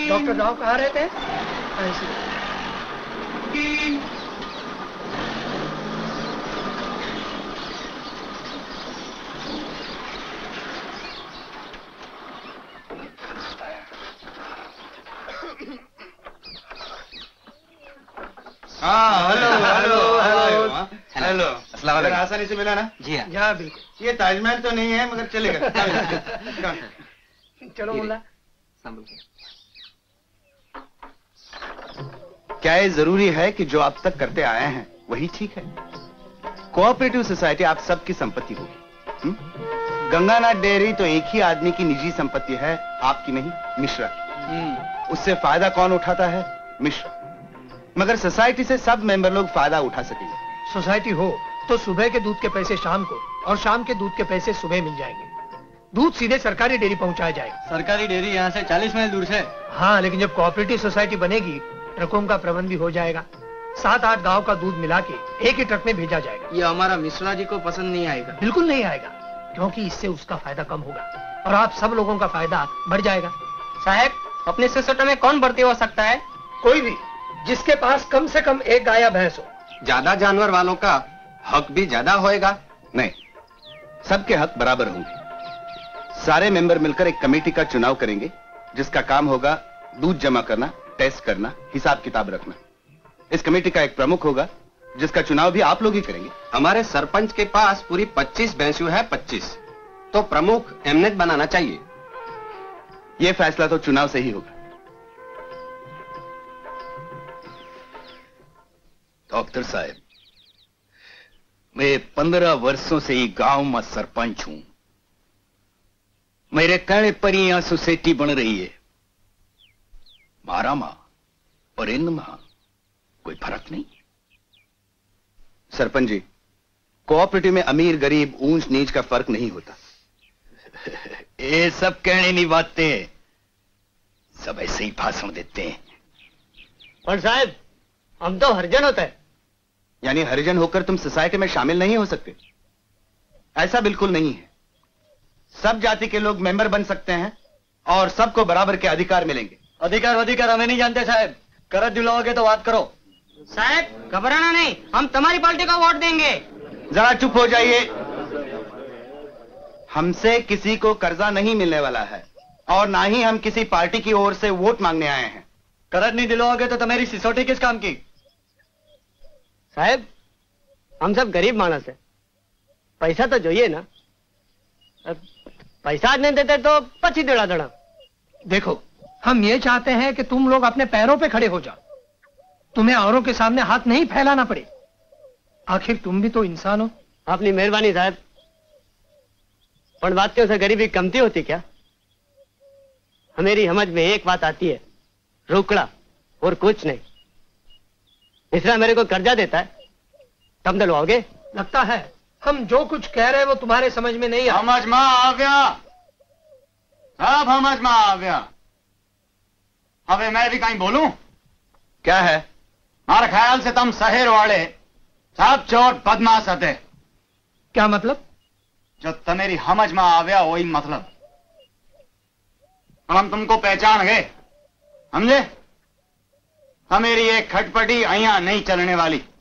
Doctor Rao कहाँ रहते हैं? ऐसे। हाँ, हेलो हेलो हेलो हेलो। अस्सलाम वालेकुम। आसानी से मिला ना? जी हाँ। यहाँ बिल्कुल। ये ताजमहल तो नहीं है मगर चलेगा। चलो मुल्ला। क्या ये जरूरी है कि जो आप तक करते आए हैं वही ठीक है? कोऑपरेटिव सोसाइटी आप सबकी संपत्ति होगी। गंगानाथ डेयरी तो एक ही आदमी की निजी संपत्ति है, आपकी नहीं, मिश्रा की। उससे फायदा कौन उठाता है? मिश्रा। मगर सोसाइटी से सब मेंबर लोग फायदा उठा सकेंगे। सोसाइटी हो तो सुबह के दूध के पैसे शाम को और शाम के दूध के पैसे सुबह मिल जाएंगे। दूध सीधे सरकारी डेयरी पहुंचाया जाएगा। सरकारी डेयरी यहाँ से 40 मील दूर से। हाँ, लेकिन जब कोऑपरेटिव सोसाइटी बनेगी ट्रकों का प्रबंध भी हो जाएगा। 7-8 गांव का दूध मिला के एक ही ट्रक में भेजा जाएगा। ये हमारा मिश्रा जी को पसंद नहीं आएगा। बिल्कुल नहीं आएगा, क्योंकि इससे उसका फायदा कम होगा और आप सब लोगों का फायदा बढ़ जाएगा। साहब, अपने सोसाइटी में कौन भर्ती हो सकता है? कोई भी जिसके पास कम से कम एक गाय या भैंस हो। ज्यादा जानवर वालों का हक भी ज्यादा होएगा? नहीं, सबके हक बराबर होंगे। सारे मेंबर मिलकर एक कमेटी का चुनाव करेंगे जिसका काम होगा दूध जमा करना, टेस्ट करना, हिसाब किताब रखना। इस कमेटी का एक प्रमुख होगा जिसका चुनाव भी आप लोग ही करेंगे। हमारे सरपंच के पास पूरी 25 भैंसू है, 25 तो प्रमुख एमनेत बनाना चाहिए। यह फैसला तो चुनाव से ही होगा। डॉक्टर साहब, मैं 15 वर्षों से ही गांव में सरपंच हूं। मेरे कहने पर ही यहां सोसाइटी बन रही है। मारा मां और इन मां कोई फर्क नहीं। सरपंच जी, कोऑपरेटिव में अमीर गरीब ऊंच नीच का फर्क नहीं होता। ये सब कहने नहीं बातें, सब ऐसे ही भाषण देते हैं। पर साहब, हम तो हरिजन होते हैं। यानी हरिजन होकर तुम सोसाइटी में शामिल नहीं हो सकते? ऐसा बिल्कुल नहीं है। सब जाति के लोग मेंबर बन सकते हैं और सबको बराबर के अधिकार मिलेंगे। अधिकार हमें नहीं जानते साहब। करत दिलाओगे तो बात करो। साहब, घबराना नहीं, हम तुम्हारी पार्टी का वोट देंगे। जरा चुप हो जाइए। हमसे किसी को कर्जा नहीं मिलने वाला है और ना ही हम किसी पार्टी की ओर से वोट मांगने आए हैं। करत नहीं दिलाओगे तो तुम्हारी सिसोटी किस काम की? साहब, हम सब गरीब मानस है, पैसा तो चाहिए ना। पैसा नहीं देते तो पची दड़ा दड़ा। देखो, हम ये चाहते हैं कि तुम लोग अपने पैरों पे खड़े हो जाओ। तुम्हें औरों के सामने हाथ नहीं फैलाना पड़े। आखिर तुम भी तो इंसान हो। अपनी मेहरबानी साहब, पर बातियों से गरीबी कमती होती क्या? हमेरी समझ में एक बात आती है, रुकड़ा और कुछ नहीं। मिश्रा मेरे को कर्जा देता है, तुम दिलवाओगे? लगता है हम जो कुछ कह रहे हैं वो तुम्हारे समझ में नहीं आ। समझ में आ गया, सब समझ में आ गया। अबे मैं भी कहीं बोलूं? क्या है? हमारे ख्याल से तुम शहर वाले सब चोर बदमाश हते। क्या मतलब? जो तुम्हारी समझ में आ गया वही मतलब। हम तुमको पहचान गए, समझे? हमेरी एक खटपटी अहिया नहीं चलने वाली।